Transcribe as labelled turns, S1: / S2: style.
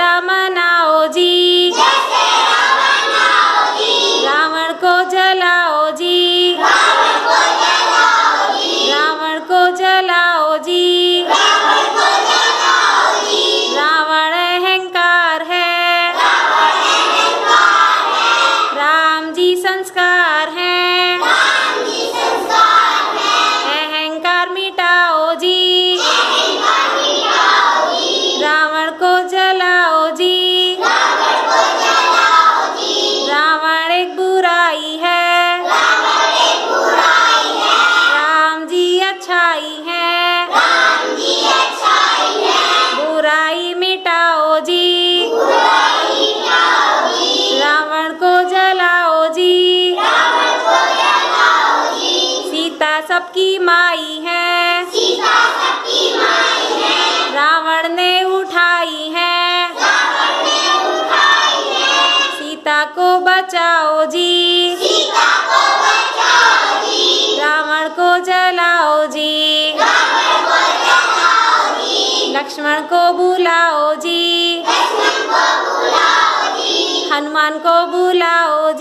S1: राम मनाओ जी, रावण को जलाओ जी, रावण को जलाओ जी। रावण अहंकार है, राम जी संस्कार है, अहंकार मिटाओ जी, रावण को जलाओ जी। रावण एक बुराई है, राम जी अच्छाई है, बुराई मिटाओ जी, रावण को जलाओ जी। सीता सबकी माई है, रावण ने उठाई है, सीता को बचाओ जी, रावण को जलाओ जी। लक्ष्मण को बुलाओ जी, हनुमान को बुलाओ